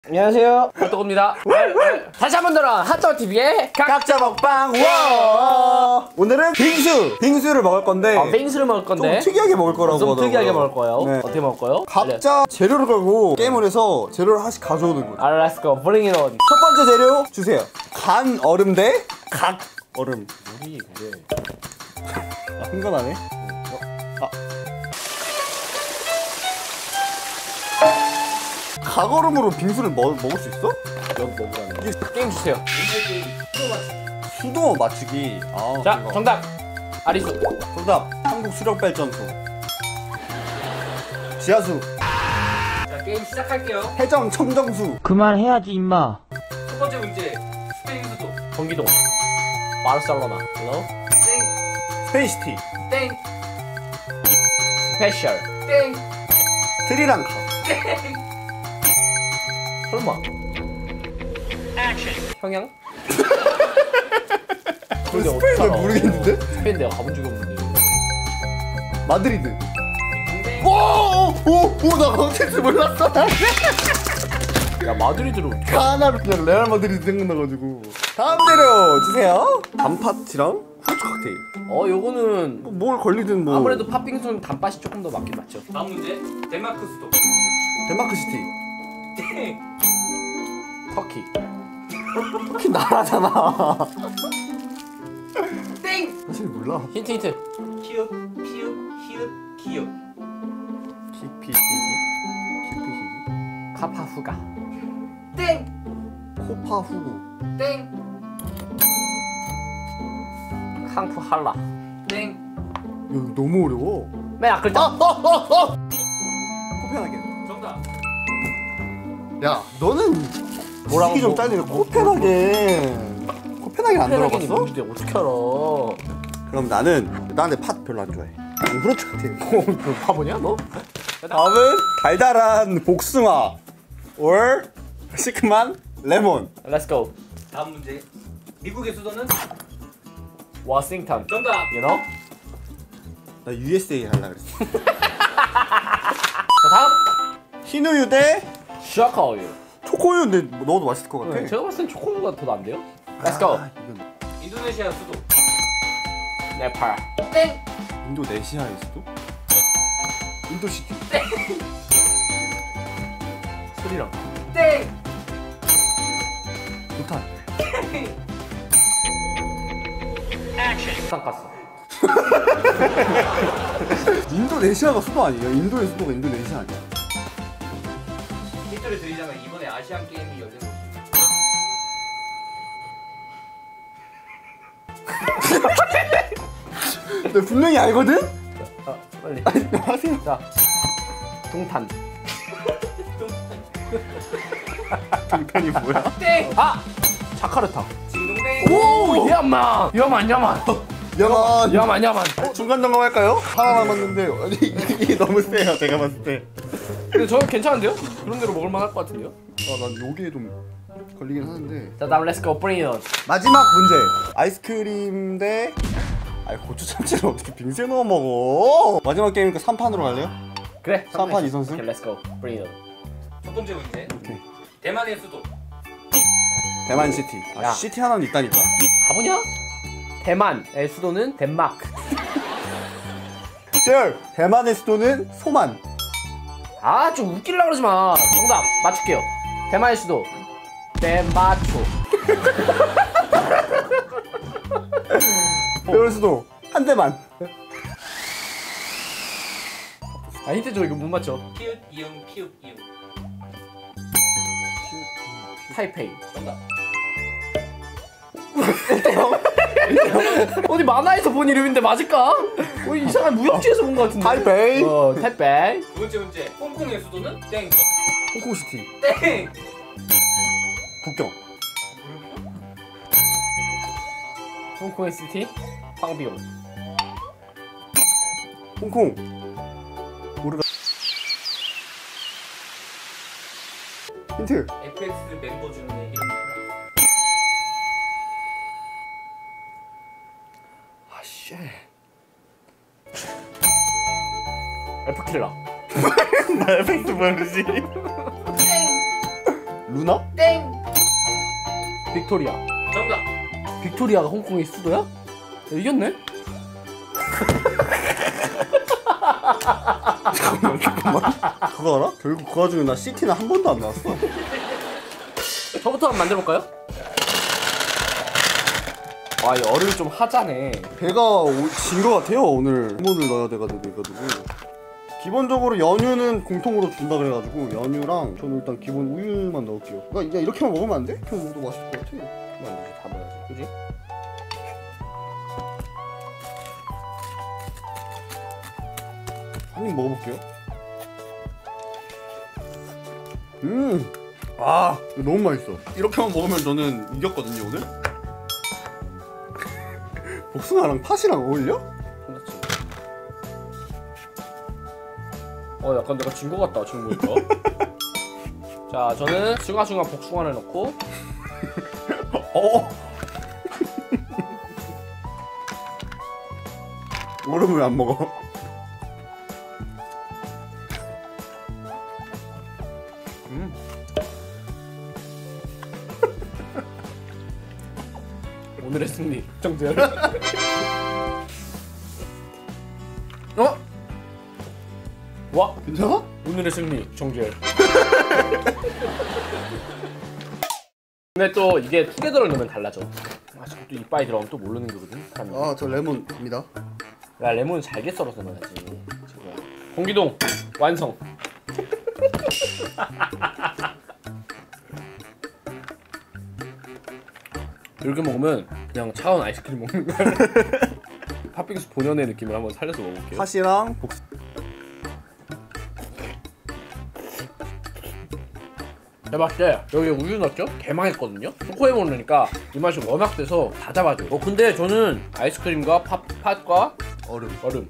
안녕하세요, 핫도그입니다. 다시 한번 돌아온 핫도그TV의 각자 먹방. 와! 오늘은 빙수를 먹을 건데. 빙수를 먹을 건데 좀 특이하게 먹을 거라고 좀 하더라고요. 특이하게 먹을 거예요. 네. 어떻게 먹을 거예요? 각자 재료를 걸고 게임을 해서 재료를 하나씩 가져오는 거예요. Let's go, bring it on. 첫 번째 재료 주세요. 간 얼음 대 각 얼음. 뭐니 이게? 흥건하네. 각 얼음으로 빙수를 먹을 수 있어? 여기 먹으라는 이게 게임 주세요. 수도 맞추기. 아, 자, 그거. 정답 아리수. 정답. 한국 수력발전소. 지하수. 자, 게임 시작할게요. 해정 청정수. 그만해야지 임마. 첫 번째 문제. 스페인 수도. 경기도 바르셀로나. Hello? 스페이시티. 땡. 스페셜. 땡. 스리랑카. 설마 평양? 근데 스페인 어떻게 알아? 모르겠는데? 스페인 내가 가본 적이 없는데. 마드리드. 땡. 나 컨텐츠 몰랐어. 야, 마드리드를 어떻게 하나 그냥 레알 마드리드 생각나가지고. 다음 재료 주세요. 단팥이랑 후추 칵테일. 요거는 뭘 걸리든 뭐. 아무래도 팥빙수는 단팥이 조금 더 맞긴 맞죠. 다음 문제. 덴마크 수도. 덴마크 시티. 땡. 터키. 특히 나라잖아. 땡. 사실 몰라. 힌트. 키읔, 피읔, 히읗, 기역. 키피히기. 카파후가. 땡. 코파후구. 땡. 캉푸할라. 땡. 야, 이거 너무 어려워. 맨 앞글자. 코펜하겐. 정답. 야, 너는 뭐라고 시기 좀 딸리네. 코펜하겐 안 페라겐이 들어봤어? 뭔지 어떻게 알아? 그럼 나는 팥 별로 안 좋아해. 후르츠 칵테일. 너 바보냐 너? 다음은 달달한 복숭아 or 시큼한 레몬. Let's go. 다음 문제. 미국의 수도는 워싱턴. 정답. You know? 나 USA 할라 그랬어. 자, 다음 흰우유 대 샤카우유. 초코우유인데 넣어도 맛있을 것 같아. 제가 봤을 땐 초코우유가 더 난데요? Let's go. 이건 인도네시아 수도. 네팔. 땡. 인도네시아의 수도? 인도시티. 스리랑카. 땡. 부탄. 부산가스. 인도네시아가 수도 아니에요? 인도의 수도가 인도네시아 아니야? 힌트를 드리자면 이번에 아시안 게임이 열리는 곳입니다. 나 분명히 알거든? 빨리. 하세요. 자, 동탄. 동탄이 뭐야? 땡. 자카르타. 징동땡. 오, 야만. 야만. 중간 점검할까요? 하나 남았는데 아니, 이게 너무 세요 제가 봤을 때. 근데 저 괜찮은데요? 그런 대로 먹을 만할 것 같은데요? 난 여기에 좀 걸리긴 하는데. 자, 다음 Let's go, bring it on. 마지막 문제. 아이스크림 대 고추 참치를 어떻게 빙수에 넣어 먹어? 마지막 게임이니까 3판으로 갈래요? 그래. 3판 2선승? 오케이, Let's go, bring it on. 첫 번째 문제. 오케이. 대만의 수도. 대만 시티. 야. 시티 하나는 있다니까. 바보냐? 대만의 수도는 덴마크. 절 대만의 수도는 소만. 좀 웃기려고 그러지 마. 정답 맞출게요. 대만의 수도 덴마초. 배울 수도 한 대만. 힌트 줘. 이거 못 맞춰. 피읗, 이응, 피읗, 이응. 타이페이. 정답. 어디 만화에서 본 이름인데 맞을까? 이상한 무협지에서 본 것 같은데. 타이베이. 타이페이. 두 번째 문제. 홍콩의 수도는 땡. 홍콩 시티. 땡. 북경. 홍콩의 시티 황비용. 홍콩. 모르가. 힌트. FX 멤버 중에 이름이 뭐야? 쉣. F킬러. 나 에펙트 모르지. 루나? 땡. 빅토리아. 정답. 빅토리아가 홍콩의 수도야? 야, 이겼네? 잠깐만. 그거 알아? 결국 그 와중에 나 시티는 한 번도 안 나왔어. 저부터 한번 만들어볼까요? 와, 이 얼을 좀 하자네. 배가 진 거 같아요. 오늘 호몬을 넣어야 돼가지고. 기본적으로 연유는 공통으로 준다 그래가지고 연유랑 저는 일단 기본 우유만 넣을게요. 그러니까 이제 이렇게만 먹으면 안 돼? 이렇게 먹어도 맛있을 것 같아. 그만 이제 다 먹어야지, 그지? 한 입 먹어볼게요. 아, 이거 너무 맛있어. 이렇게만 먹으면 저는 이겼거든요 오늘. 복숭아랑 팥이랑 어울려? 그렇지. 약간 내가 진 거 같다 지금 보니까. 자, 저는 숭아숭아 복숭아를 넣고. 얼음을 왜 안 먹어? 오늘의 승리 정재열. 와, 괜찮아? 오늘의 승리 정재열. 근데 또 이게 투게더를 넣으면 달라져. 지금 또 이빨이 들어가면 또 모르는 거거든. 아, 저 레몬 갑니다. 야, 레몬은 잘게 썰어서 넣어야지. 지금 공기동 완성. 이렇게 먹으면 그냥 차가운 아이스크림 먹는 거야. 팥빙수 본연의 느낌을 한번 살려서 먹어볼게요. 팥이랑 대박 때 여기 우유 넣었죠? 개망했거든요? 초코에 먹으니까 이 맛이 워낙 돼서 다 잡아줘요. 근데 저는 아이스크림과 팥과 얼음.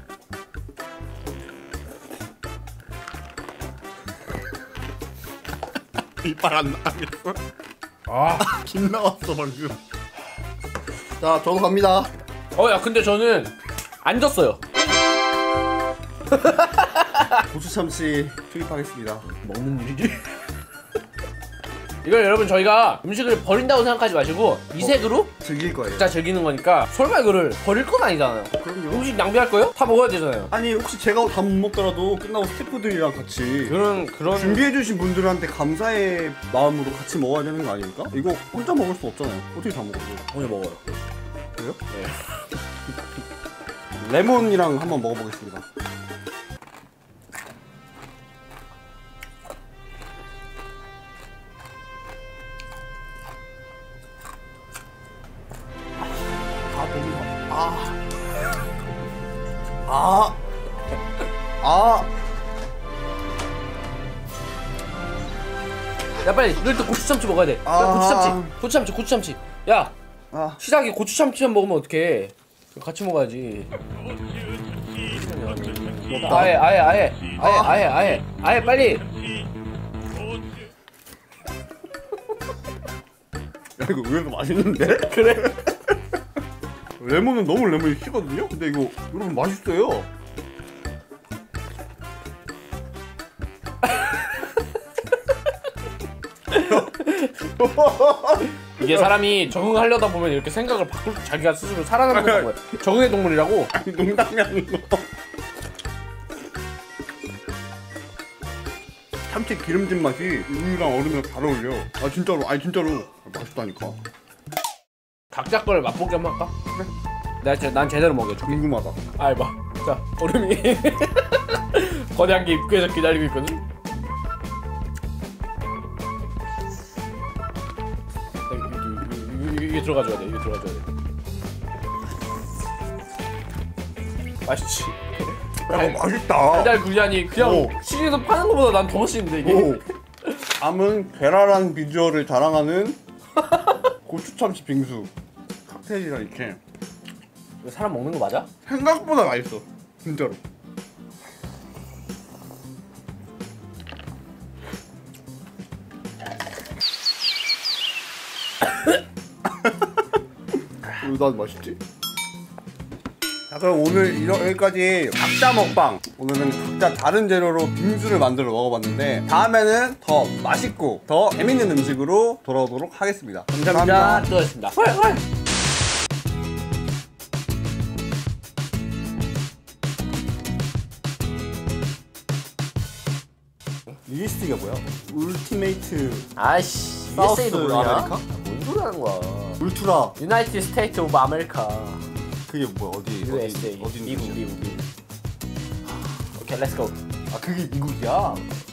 이빨 안 나겠어? 아, 김 나왔어 방금. 자, 저도 갑니다. 야, 근데 저는 안 졌어요. 고추 참치 투입하겠습니다. 먹는 일이지? 이걸 여러분 저희가 음식을 버린다고 생각하지 마시고 이색으로 즐길 거예요. 진짜 즐기는 거니까 설마 이거를 버릴 건 아니잖아요. 그럼요. 음식 낭비할 거예요? 다 먹어야 되잖아요. 아니 혹시 제가 다 못 먹더라도 끝나고 스태프들이랑 같이 그런 준비해주신 분들한테 감사의 마음으로 같이 먹어야 되는 거 아닙니까? 이거 혼자 먹을 수 없잖아요. 어떻게 다 먹어요? 오늘 먹어요. 그래요? 네. 레몬이랑 한번 먹어보겠습니다. 야, 빨리 이럴 때 고추참치 먹어야 돼. 야, 고추참치. 야, 시작이 고추참치만 먹으면 어떡해? 같이 먹어야지. 아예 빨리. 야, 이거 의외로 맛있는데? 그래? 레몬은 너무 레몬이 시거든요? 근데 이거 여러분 맛있어요. 이게 사람이 적응하려다 보면 이렇게 생각을 바꿀 자기가 스스로 살아남는 거야. 적응의 동물이라고. 농담이 아니고. 참치 기름진 맛이 우유랑 얼음이랑 잘 어울려. 아 진짜로, 아니 진짜로 맛있다니까. 각자 걸 맛보기 한번 할까? 그래. 난 제대로 먹여줘. 궁금하다. 봐. 자, 얼음이 거대한 게 입구에서 기다리고 있거든. 이게 들어가줘야 돼. 맛있지? 야, 맛있다. 달달 구리하니 그냥 시중에서 파는 거보다 난 더 맛있는데 이게. 오. 다음은 괴랄한 비주얼을 자랑하는 고추참치 빙수. 칵테일이랑 이렇게. 이거 사람 먹는 거 맞아? 생각보다 맛있어. 진짜로. 왜 난 맛있지? 자, 그럼 오늘 여기까지 각자 먹방. 오늘은 각자 다른 재료로 빙수를 만들어 먹어봤는데 다음에는 더 맛있고 더 재밌는 음식으로 돌아오도록 하겠습니다. 감사합니다. 수고하셨습니다. 이 스틱이 뭐야? 울티메이트 아이씨, 사우스 USA도 뭐야? 아메리카? 뭔 소리 하는 거야? 울트라. 유나이티드 스테이트 오브 아메리카. 그게 뭐야? 어디? USA. 어디 미국, 도시야? 미국. 오케이, 렛츠고. 아 그게 미국이야?